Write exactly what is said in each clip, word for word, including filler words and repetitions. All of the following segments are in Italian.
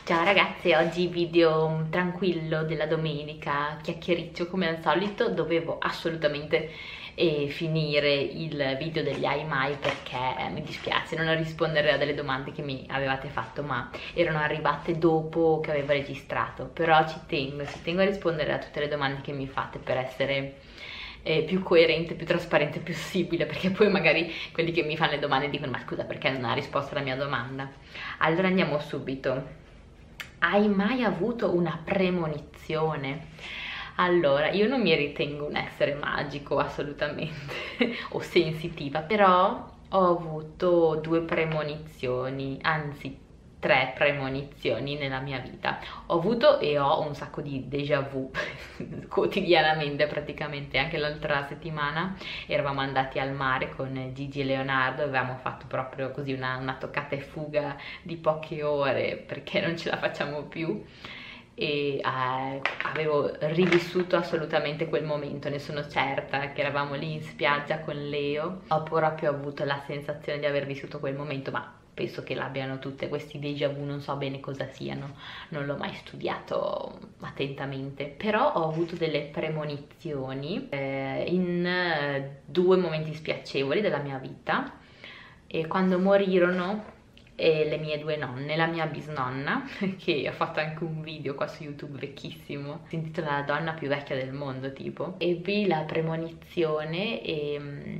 Ciao ragazze, oggi video tranquillo della domenica, chiacchiericcio come al solito. Dovevo assolutamente eh, finire il video degli Ai Mai perché eh, mi dispiace non rispondere a delle domande che mi avevate fatto, ma erano arrivate dopo che avevo registrato. Però ci tengo, ci tengo a rispondere a tutte le domande che mi fate per essere eh, più coerente, più trasparente possibile, perché poi magari quelli che mi fanno le domande dicono ma scusa, perché non ha risposto alla mia domanda? Allora andiamo subito. Hai mai avuto una premonizione? Allora, io non mi ritengo un essere magico assolutamente o sensitiva, però ho avuto due premonizioni, anzi tre premonizioni nella mia vita. Ho avuto e ho un sacco di déjà vu quotidianamente, praticamente. Anche l'altra settimana eravamo andati al mare con Gigi e Leonardo, avevamo fatto proprio così una, una toccata e fuga di poche ore perché non ce la facciamo più, e eh, avevo rivissuto assolutamente quel momento. Ne sono certa che eravamo lì in spiaggia con Leo, ho proprio avuto la sensazione di aver vissuto quel momento, ma penso che l'abbiano tutte questi déjà vu, non so bene cosa siano, non l'ho mai studiato attentamente, però ho avuto delle premonizioni eh, in eh, due momenti spiacevoli della mia vita, e quando morirono e le mie due nonne, la mia bisnonna, che ho fatto anche un video qua su YouTube vecchissimo, si intitola La donna più vecchia del mondo, tipo, ebbi la premonizione e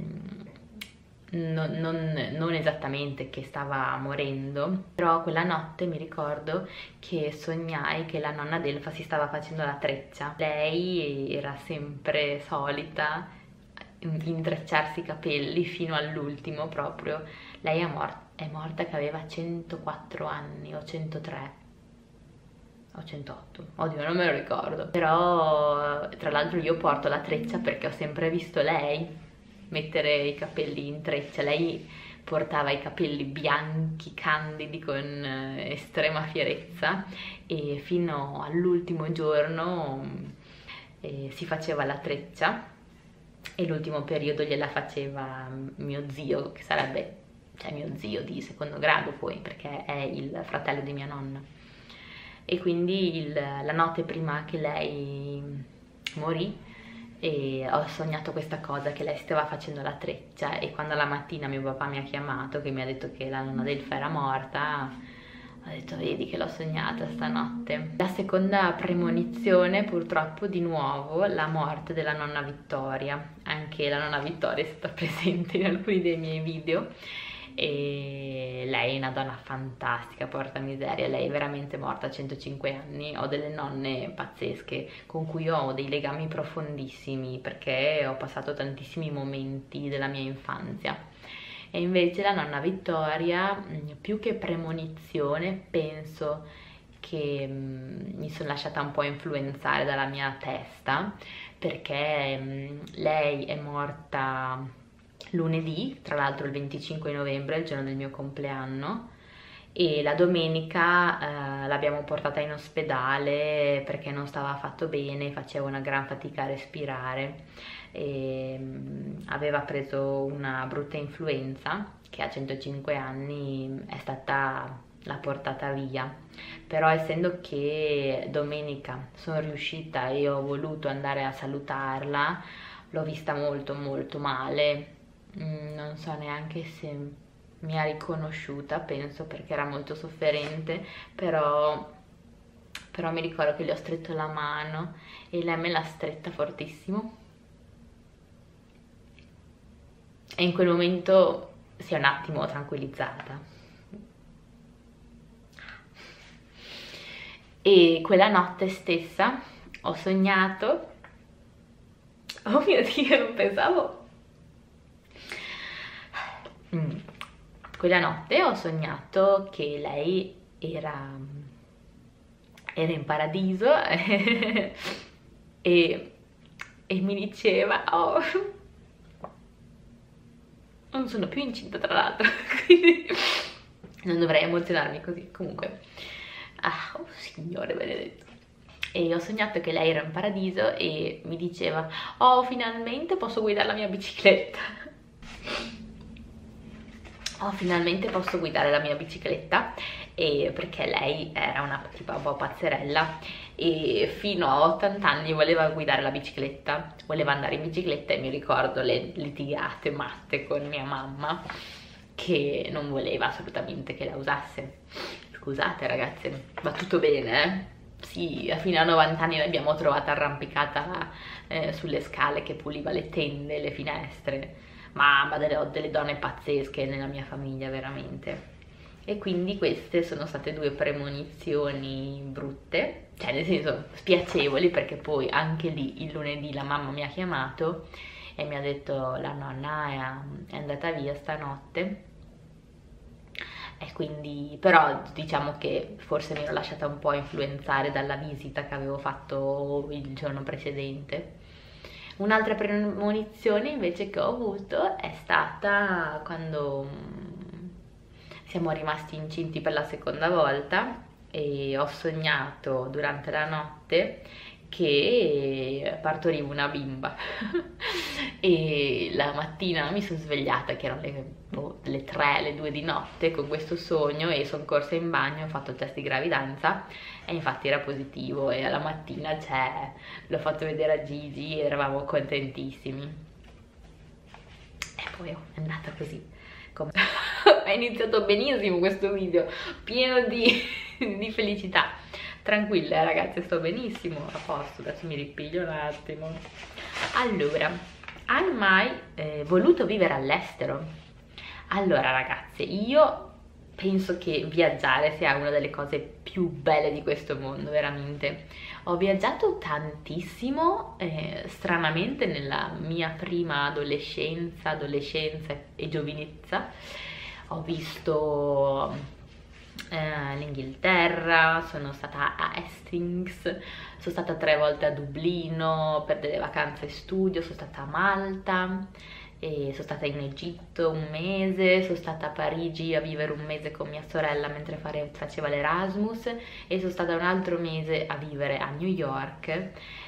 non, non, non esattamente che stava morendo, però quella notte mi ricordo che sognai che la nonna Delfa si stava facendo la treccia. Lei era sempre solita intrecciarsi i capelli fino all'ultimo proprio. Lei è morta è morta che aveva centoquattro anni o centotré o centootto, oddio non me lo ricordo, però tra l'altro io porto la treccia perché ho sempre visto lei mettere i capelli in treccia. Lei portava i capelli bianchi candidi con estrema fierezza e fino all'ultimo giorno eh, si faceva la treccia, e l'ultimo periodo gliela faceva mio zio, che sarebbe cioè mio zio di secondo grado poi, perché è il fratello di mia nonna. E quindi il, la notte prima che lei morì e ho sognato questa cosa, che lei stava facendo la treccia, e quando la mattina mio papà mi ha chiamato che mi ha detto che la nonna Delfa era morta, ho detto vedi che l'ho sognata stanotte. La seconda premonizione purtroppo di nuovo la morte della nonna Vittoria. Anche la nonna Vittoria è stata presente in alcuni dei miei video e lei è una donna fantastica, porca miseria, lei è veramente morta a centocinque anni. Ho delle nonne pazzesche con cui ho dei legami profondissimi perché ho passato tantissimi momenti della mia infanzia, e invece la nonna Vittoria, più che premonizione, penso che mh, mi sono lasciata un po' influenzare dalla mia testa, perché mh, lei è morta lunedì, tra l'altro il venticinque novembre, il giorno del mio compleanno, e la domenica eh, l'abbiamo portata in ospedale perché non stava affatto bene, faceva una gran fatica a respirare e mh, aveva preso una brutta influenza che a centocinque anni è stata la portata via. Però essendo che domenica sono riuscita e ho voluto andare a salutarla, l'ho vista molto molto male. Non so neanche se mi ha riconosciuta, penso, perché era molto sofferente, però, però mi ricordo che le ho stretto la mano e lei me l'ha stretta fortissimo, e in quel momento si è un attimo tranquillizzata. E quella notte stessa ho sognato, oh mio Dio, non pensavo. Mm. Quella notte ho sognato che lei era, era in paradiso e, e mi diceva oh, non sono più incinta tra l'altro, quindi non dovrei emozionarmi così. Comunque, ah, oh signore benedetto. E ho sognato che lei era in paradiso e mi diceva oh finalmente posso guidare la mia bicicletta. Oh, finalmente posso guidare la mia bicicletta, e perché lei era una tipa un po' pazzerella e fino a ottanta anni voleva guidare la bicicletta, voleva andare in bicicletta, e mi ricordo le litigate matte con mia mamma che non voleva assolutamente che la usasse. Scusate ragazze, va tutto bene, eh? Sì, fino a novanta anni l'abbiamo trovata arrampicata eh, sulle scale che puliva le tende, le finestre, ma, ma delle, ho delle donne pazzesche nella mia famiglia veramente. E quindi queste sono state due premonizioni brutte, cioè nel senso spiacevoli, perché poi anche lì il lunedì la mamma mi ha chiamato e mi ha detto la nonna è, è andata via stanotte. E quindi, però diciamo che forse mi ero lasciata un po' influenzare dalla visita che avevo fatto il giorno precedente. Un'altra premonizione invece che ho avuto è stata quando siamo rimasti incinti per la seconda volta e ho sognato durante la notte che partorivo una bimba e la mattina mi sono svegliata che erano le, boh, le tre, le due di notte con questo sogno, e sono corsa in bagno, ho fatto il test di gravidanza e infatti era positivo, e alla mattina cioè, l'ho fatto vedere a Gigi e eravamo contentissimi. E poi è andata così. È iniziato benissimo questo video, pieno di, di felicità. Tranquille ragazze, sto benissimo, a posto, adesso mi ripiglio un attimo. Allora, hai mai eh, voluto vivere all'estero? Allora ragazze, io penso che viaggiare sia una delle cose più belle di questo mondo, veramente. Ho viaggiato tantissimo, eh, stranamente nella mia prima adolescenza, adolescenza e giovinezza. Ho visto eh, l'Inghilterra, sono stata a Hastings, sono stata tre volte a Dublino per delle vacanze studio, sono stata a Malta, e sono stata in Egitto un mese, sono stata a Parigi a vivere un mese con mia sorella mentre fare, faceva l'Erasmus, e sono stata un altro mese a vivere a New York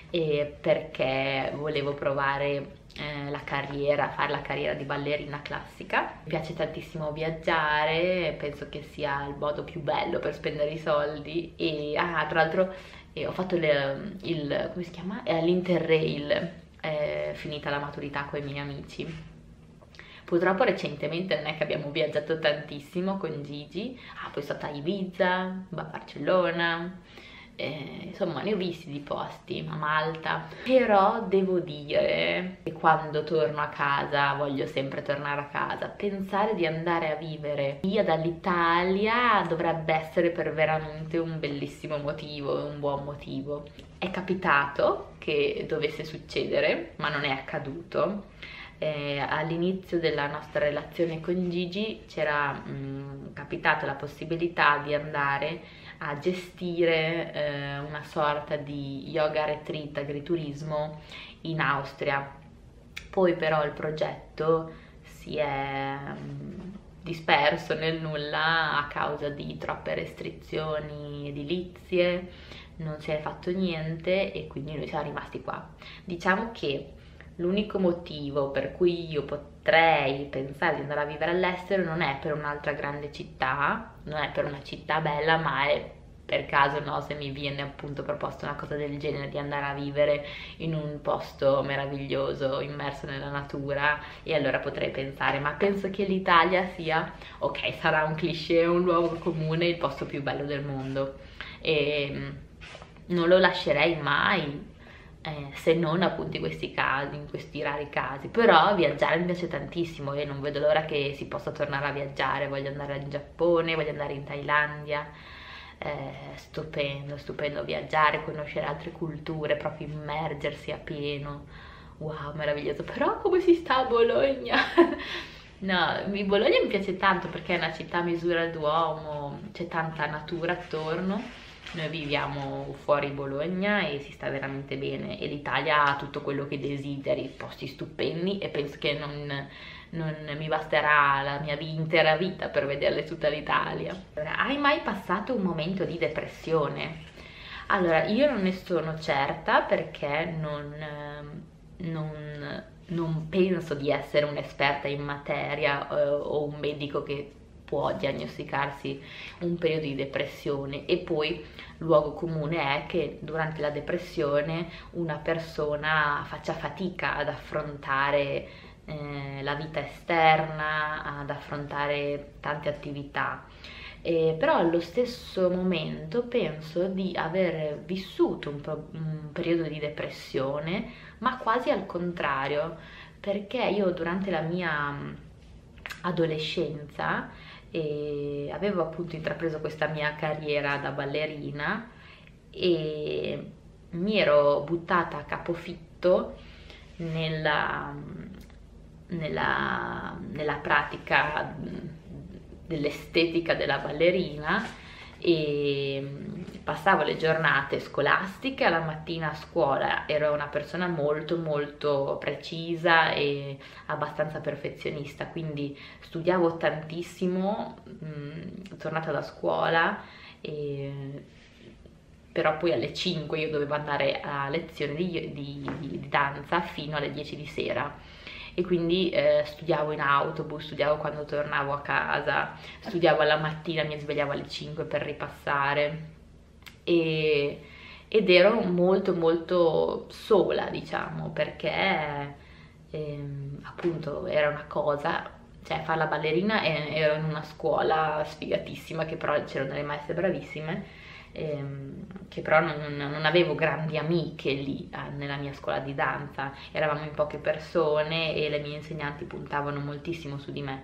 e perché volevo provare eh, la carriera, fare la carriera di ballerina classica. Mi piace tantissimo viaggiare, penso che sia il modo più bello per spendere i soldi, e ah, tra l'altro eh, ho fatto le, il, come si chiama? Eh, l'Interrail, è finita la maturità con i miei amici. Purtroppo recentemente non è che abbiamo viaggiato tantissimo con Gigi, ah, poi sono stata a Ibiza, a Barcellona, eh, insomma ne ho visti di posti, a Malta. Però devo dire che quando torno a casa voglio sempre tornare a casa. Pensare di andare a vivere via dall'Italia dovrebbe essere per veramente un bellissimo motivo, un buon motivo. È capitato che dovesse succedere, ma non è accaduto. Eh, all'inizio della nostra relazione con Gigi c'era capitata la possibilità di andare a gestire eh, una sorta di yoga retreat, agriturismo in Austria. Poi però il progetto si è mh, disperso nel nulla a causa di troppe restrizioni edilizie, non si è fatto niente e quindi noi siamo rimasti qua. Diciamo che l'unico motivo per cui io potrei pensare di andare a vivere all'estero non è per un'altra grande città, non è per una città bella, ma è per caso, no, se mi viene appunto proposta una cosa del genere, di andare a vivere in un posto meraviglioso, immerso nella natura, e allora potrei pensare, ma penso che l'Italia sia, ok, sarà un cliché, un luogo comune, il posto più bello del mondo, e non lo lascerei mai. Eh, se non appunto in questi casi, in questi rari casi. Però viaggiare mi piace tantissimo e non vedo l'ora che si possa tornare a viaggiare. Voglio andare in Giappone, voglio andare in Thailandia. Eh, stupendo, stupendo viaggiare, conoscere altre culture, proprio immergersi a pieno. Wow, meraviglioso. Però come si sta a Bologna? No, Bologna mi piace tanto perché è una città a misura d'uomo, c'è tanta natura attorno. Noi viviamo fuori Bologna e si sta veramente bene, e l'Italia ha tutto quello che desideri, posti stupendi, e penso che non, non mi basterà la mia intera vita per vederle tutta l'Italia. Allora, hai mai passato un momento di depressione? Allora, io non ne sono certa perché non, non, non penso di essere un'esperta in materia eh, o un medico che può può diagnosticarsi un periodo di depressione, e poi luogo comune è che durante la depressione una persona faccia fatica ad affrontare eh, la vita esterna, ad affrontare tante attività. Eh, però allo stesso momento penso di aver vissuto un, pro- un periodo di depressione, ma quasi al contrario, perché io durante la mia mh, adolescenza eh, avevo appunto intrapreso questa mia carriera da ballerina e mi ero buttata a capofitto nella, nella, nella pratica dell'estetica della ballerina, e passavo le giornate scolastiche, la mattina a scuola ero una persona molto molto precisa e abbastanza perfezionista, quindi studiavo tantissimo, mh, tornata da scuola, e però poi alle cinque io dovevo andare a lezione di, di, di danza fino alle dieci di sera, e quindi eh, studiavo in autobus, studiavo quando tornavo a casa, studiavo alla mattina, mi svegliavo alle cinque per ripassare, e, ed ero molto molto sola, diciamo, perché ehm, appunto era una cosa, cioè fare la ballerina, e ero in una scuola sfigatissima, che però c'erano delle maestre bravissime, ehm, che però non, non avevo grandi amiche lì eh, nella mia scuola di danza, eravamo in poche persone e le mie insegnanti puntavano moltissimo su di me,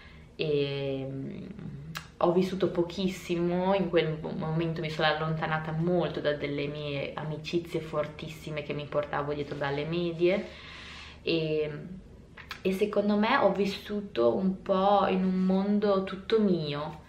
e mm, ho vissuto pochissimo, in quel momento mi sono allontanata molto da delle mie amicizie fortissime che mi portavo dietro dalle medie, e, e secondo me ho vissuto un po' in un mondo tutto mio.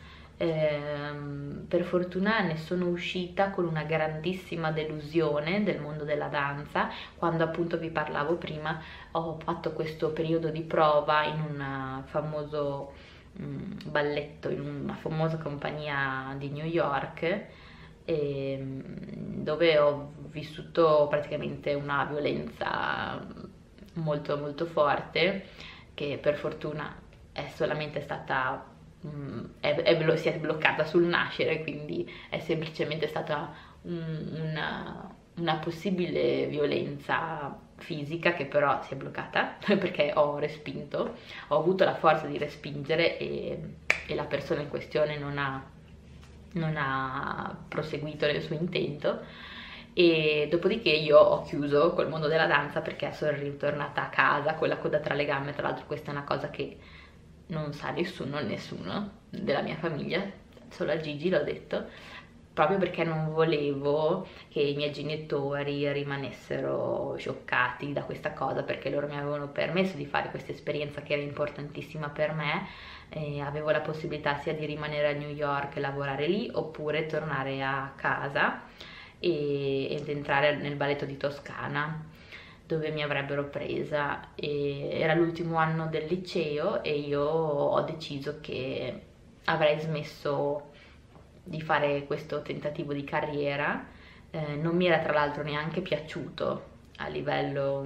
Ehm, per fortuna ne sono uscita con una grandissima delusione del mondo della danza, quando appunto vi parlavo prima ho fatto questo periodo di prova in un famoso mh, balletto, in una famosa compagnia di New York, e, dove ho vissuto praticamente una violenza molto molto forte, che per fortuna è solamente stata È, è, si è bloccata sul nascere, quindi è semplicemente stata un, una, una possibile violenza fisica che però si è bloccata perché ho respinto, ho avuto la forza di respingere, e, e la persona in questione non ha, non ha proseguito nel suo intento, e dopodiché io ho chiuso col mondo della danza perché sono ritornata a casa con la coda tra le gambe. Tra l'altro questa è una cosa che non sa nessuno, nessuno della mia famiglia, solo a Gigi l'ho detto, proprio perché non volevo che i miei genitori rimanessero scioccati da questa cosa, perché loro mi avevano permesso di fare questa esperienza che era importantissima per me, e avevo la possibilità sia di rimanere a New York e lavorare lì, oppure tornare a casa e, ed entrare nel balletto di Toscana, dove mi avrebbero presa. E era l'ultimo anno del liceo e io ho deciso che avrei smesso di fare questo tentativo di carriera. Eh, non mi era tra l'altro neanche piaciuto a livello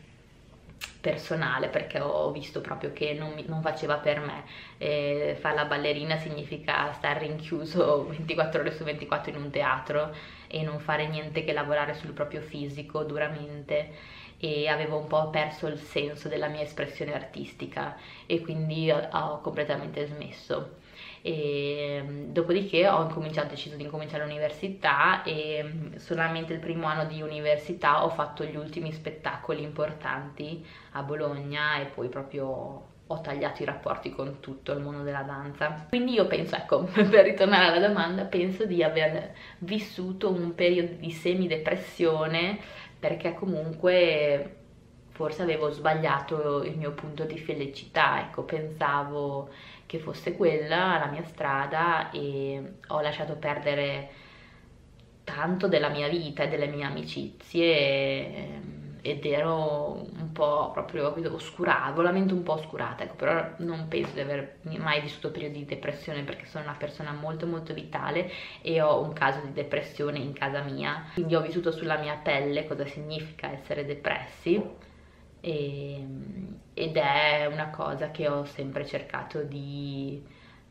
personale, perché ho visto proprio che non, mi, non faceva per me. Eh, fare la ballerina significa stare rinchiuso ventiquattro ore su ventiquattro in un teatro e non fare niente che lavorare sul proprio fisico duramente, e avevo un po' perso il senso della mia espressione artistica, e quindi ho, ho completamente smesso. E dopodiché ho incominciato, ho deciso di incominciare l'università, e solamente il primo anno di università ho fatto gli ultimi spettacoli importanti a Bologna, e poi proprio ho tagliato i rapporti con tutto il mondo della danza. Quindi io penso, ecco, per ritornare alla domanda, penso di aver vissuto un periodo di semidepressione, perché comunque forse avevo sbagliato il mio punto di felicità, ecco, pensavo che fosse quella la mia strada, e ho lasciato perdere tanto della mia vita e delle mie amicizie, ed ero un po' proprio oscurata, la mente un po' oscurata, ecco. Però non penso di aver mai vissuto periodi di depressione, perché sono una persona molto molto vitale e ho un caso di depressione in casa mia, quindi ho vissuto sulla mia pelle cosa significa essere depressi, e, ed è una cosa che ho sempre cercato di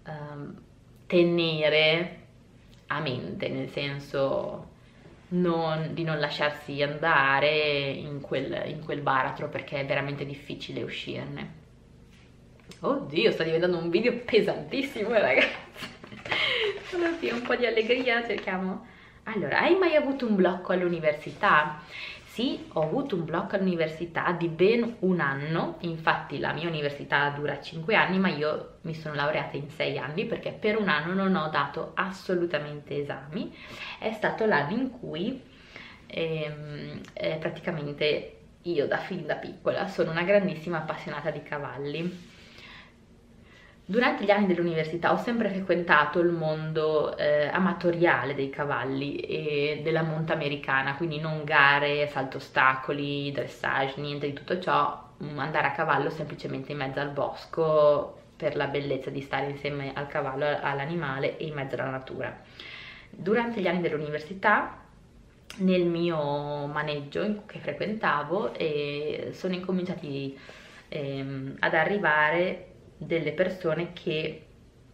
um, tenere a mente, nel senso non, di non lasciarsi andare in quel, in quel baratro, perché è veramente difficile uscirne. Oddio, sta diventando un video pesantissimo, ragazzi. Oddio, un po' di allegria, cerchiamo. Allora, hai mai avuto un blocco all'università? Sì, ho avuto un blocco all'università di ben un anno. Infatti la mia università dura cinque anni, ma io mi sono laureata in sei anni perché per un anno non ho dato assolutamente esami. È stato l'anno in cui ehm, eh, praticamente io da fin da piccola sono una grandissima appassionata di cavalli. Durante gli anni dell'università ho sempre frequentato il mondo eh, amatoriale dei cavalli e della monta americana, quindi non gare, salto ostacoli, dressage, niente di tutto ciò, andare a cavallo semplicemente in mezzo al bosco per la bellezza di stare insieme al cavallo, all'animale e in mezzo alla natura. Durante gli anni dell'università, nel mio maneggio che frequentavo, eh, sono incominciati ehm, ad arrivare delle persone che,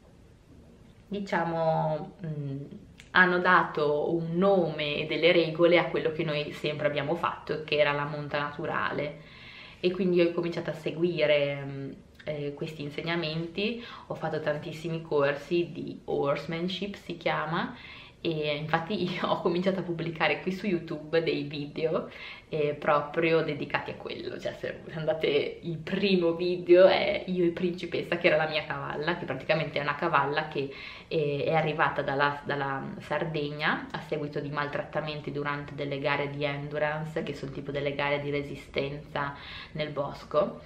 diciamo, mh, hanno dato un nome e delle regole a quello che noi sempre abbiamo fatto, che era la monta naturale, e quindi ho cominciato a seguire mh, eh, questi insegnamenti. Ho fatto tantissimi corsi di horsemanship, si chiama, e infatti io ho cominciato a pubblicare qui su YouTube dei video eh, proprio dedicati a quello. Cioè, se andate, il primo video è io e Principessa, che era la mia cavalla, che praticamente è una cavalla che eh, è arrivata dalla, dalla Sardegna a seguito di maltrattamenti durante delle gare di endurance, che sono tipo delle gare di resistenza nel bosco,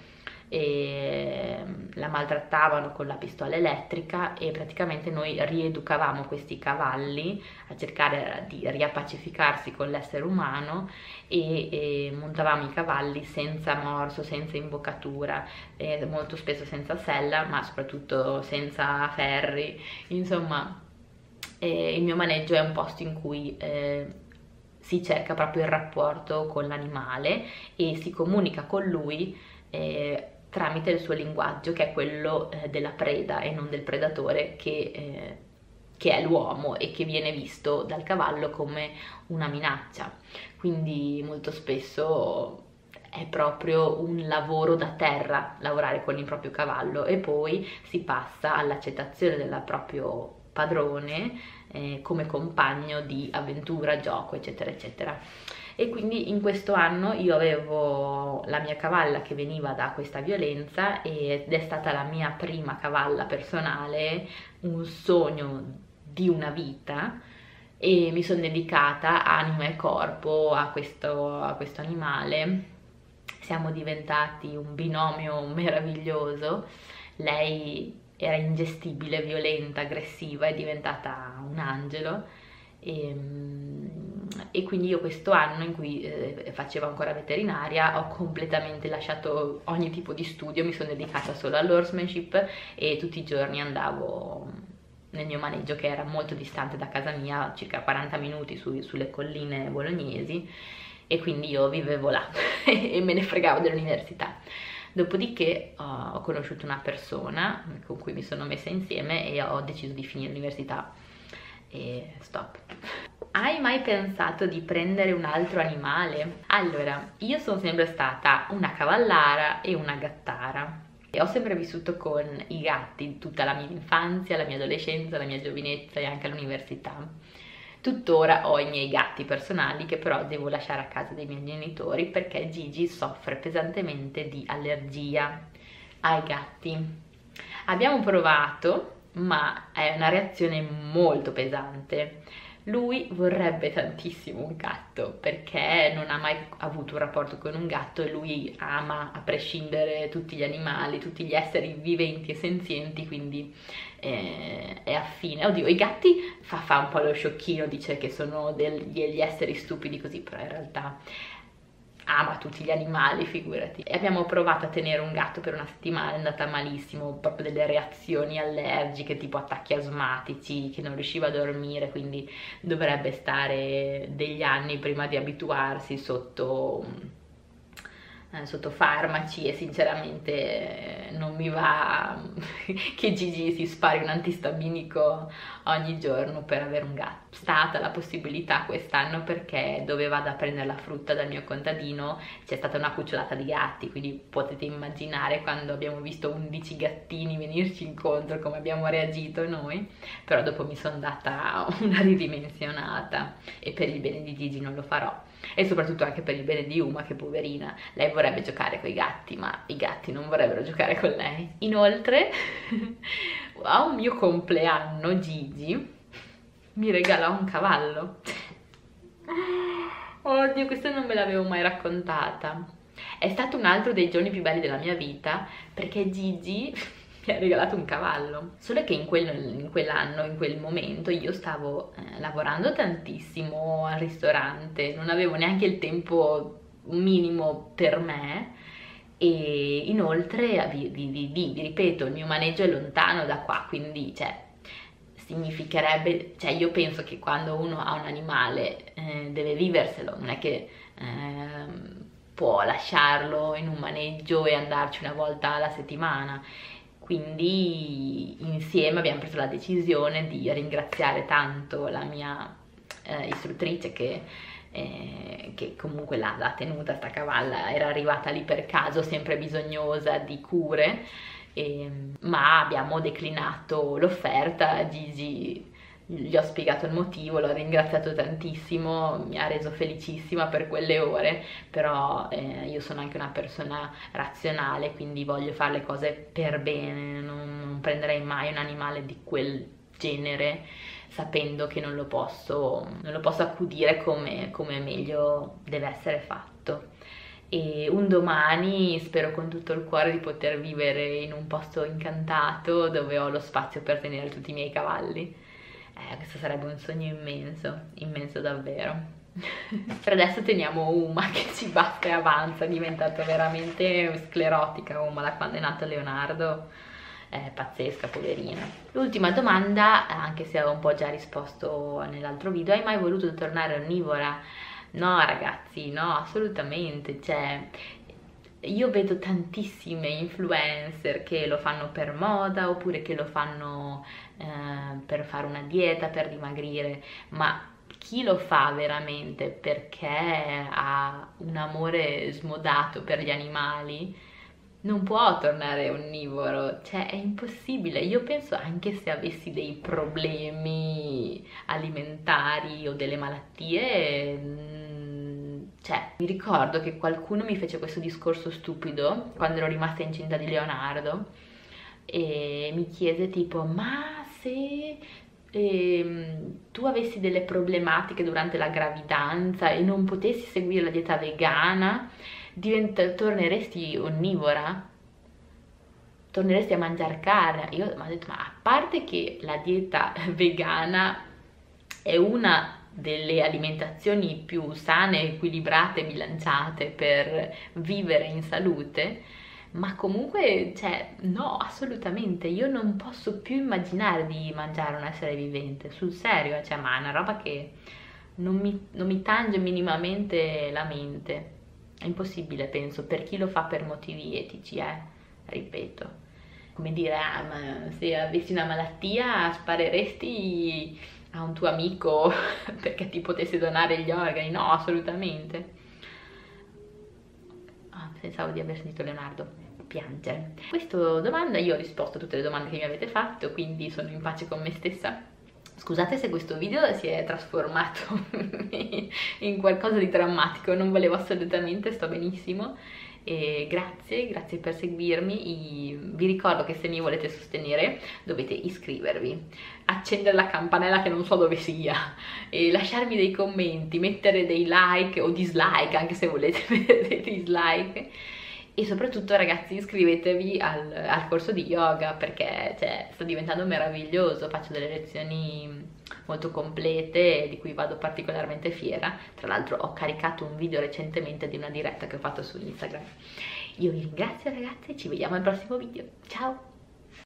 e la maltrattavano con la pistola elettrica, e praticamente noi rieducavamo questi cavalli a cercare di riappacificarsi con l'essere umano, e, e montavamo i cavalli senza morso, senza imboccatura, e molto spesso senza sella, ma soprattutto senza ferri. Insomma, eh, il mio maneggio è un posto in cui eh, si cerca proprio il rapporto con l'animale e si comunica con lui eh, tramite il suo linguaggio, che è quello eh, della preda e non del predatore, che, eh, che è l'uomo e che viene visto dal cavallo come una minaccia. Quindi molto spesso è proprio un lavoro da terra lavorare con il proprio cavallo, e poi si passa all'accettazione del proprio padrone eh, come compagno di avventura, gioco, eccetera eccetera. E quindi in questo anno io avevo la mia cavalla che veniva da questa violenza, ed è stata la mia prima cavalla personale, un sogno di una vita, e mi sono dedicata anima e corpo a questo, a questo animale. Siamo diventati un binomio meraviglioso. Lei era ingestibile, violenta, aggressiva, è diventata un angelo. E, e quindi io questo anno in cui eh, facevo ancora veterinaria ho completamente lasciato ogni tipo di studio, mi sono dedicata solo all'horsemanship, e tutti i giorni andavo nel mio maneggio, che era molto distante da casa mia, circa quaranta minuti su, sulle colline bolognesi, e quindi io vivevo là e me ne fregavo dell'università. Dopodiché ho conosciuto una persona con cui mi sono messa insieme e ho deciso di finire l'università e stop. Hai mai pensato di prendere un altro animale? Allora, io sono sempre stata una cavallara e una gattara. E ho sempre vissuto con i gatti tutta la mia infanzia, la mia adolescenza, la mia giovinezza e anche all'università. Tuttora ho i miei gatti personali, che però devo lasciare a casa dei miei genitori perché Gigi soffre pesantemente di allergia ai gatti. Abbiamo provato, ma è una reazione molto pesante. Lui vorrebbe tantissimo un gatto perché non ha mai avuto un rapporto con un gatto, e lui ama a prescindere tutti gli animali, tutti gli esseri viventi e senzienti, quindi eh, è affine. Oddio, i gatti fa, fa un po' lo sciocchino, dice che sono degli, degli esseri stupidi così, però in realtà ama tutti gli animali, figurati. E abbiamo provato a tenere un gatto per una settimana, è andata malissimo, proprio delle reazioni allergiche, tipo attacchi asmatici, che non riusciva a dormire, quindi dovrebbe stare degli anni prima di abituarsi sotto eh, sotto farmaci, e sinceramente eh, non mi va che Gigi si spari un antistaminico ogni giorno per avere un gatto. È stata la possibilità quest'anno perché dove vado a prendere la frutta dal mio contadino c'è stata una cucciolata di gatti, quindi potete immaginare quando abbiamo visto undici gattini venirci incontro come abbiamo reagito noi. Però dopo mi sono data una ridimensionata e per il bene di Gigi non lo farò, e soprattutto anche per il bene di Uma, che poverina, lei vorrebbe giocare con i gatti ma i gatti non vorrebbero giocare con lei. Inoltre a un mio compleanno Gigi mi regala un cavallo. Oddio, questa non me l'avevo mai raccontata. È stato un altro dei giorni più belli della mia vita perché Gigi mi ha regalato un cavallo. Solo che in, quel, in quell'anno, in quel momento, io stavo eh, lavorando tantissimo al ristorante, non avevo neanche il tempo minimo per me, e inoltre, vi, vi, vi, vi ripeto, il mio maneggio è lontano da qua, quindi cioè, significherebbe, cioè io penso che quando uno ha un animale eh, deve viverselo, non è che eh, può lasciarlo in un maneggio e andarci una volta alla settimana. Quindi insieme abbiamo preso la decisione di ringraziare tanto la mia eh, istruttrice che, eh, che comunque l'ha tenuta sta cavalla, era arrivata lì per caso, sempre bisognosa di cure, e, ma abbiamo declinato l'offerta. Gigi, gli ho spiegato il motivo, l'ho ringraziato tantissimo, mi ha reso felicissima per quelle ore, però eh, io sono anche una persona razionale, quindi voglio fare le cose per bene, non, non prenderei mai un animale di quel genere sapendo che non lo posso, non lo posso accudire come, come meglio deve essere fatto. E un domani spero con tutto il cuore di poter vivere in un posto incantato dove ho lo spazio per tenere tutti i miei cavalli. Eh, questo sarebbe un sogno immenso, immenso davvero. Per adesso teniamo Uma che ci batte e avanza, è diventata veramente sclerotica Uma da quando è nato Leonardo, è pazzesca, poverina. L'ultima domanda, anche se avevo un po' già risposto nell'altro video: hai mai voluto tornare onnivora? No ragazzi, no, assolutamente, cioè io vedo tantissime influencer che lo fanno per moda oppure che lo fanno eh, per fare una dieta, per dimagrire, ma chi lo fa veramente perché ha un amore smodato per gli animali non può tornare onnivoro, cioè è impossibile. Io penso anche se avessi dei problemi alimentari o delle malattie, cioè mi ricordo che qualcuno mi fece questo discorso stupido quando ero rimasta incinta di Leonardo e mi chiese tipo: ma se ehm, tu avessi delle problematiche durante la gravidanza e non potessi seguire la dieta vegana, diventa, torneresti onnivora? Torneresti a mangiare carne? Io mi ho detto: ma a parte che la dieta vegana è una delle alimentazioni più sane, equilibrate e bilanciate per vivere in salute, ma comunque, cioè, no, assolutamente, io non posso più immaginare di mangiare un essere vivente, sul serio, cioè, ma è una roba che non mi, non mi tange minimamente la mente, è impossibile, penso, per chi lo fa per motivi etici, eh, ripeto. Come dire, ah, ma se avessi una malattia spareresti a un tuo amico perché ti potesse donare gli organi? No, assolutamente. Ah, pensavo di aver sentito Leonardo piangere. Questa domanda, io ho risposto a tutte le domande che mi avete fatto, quindi sono in pace con me stessa. Scusate se questo video si è trasformato in qualcosa di drammatico, non volevo assolutamente, sto benissimo. E grazie, grazie per seguirmi. Vi ricordo che se mi volete sostenere dovete iscrivervi, accendere la campanella che non so dove sia, e lasciarmi dei commenti, mettere dei like o dislike anche se volete mettere dei dislike, e soprattutto ragazzi iscrivetevi al, al corso di yoga perché cioè, sta diventando meraviglioso, faccio delle lezioni molto complete di cui vado particolarmente fiera. Tra l'altro ho caricato un video recentemente di una diretta che ho fatto su Instagram. Io vi ringrazio ragazzi e ci vediamo al prossimo video, ciao!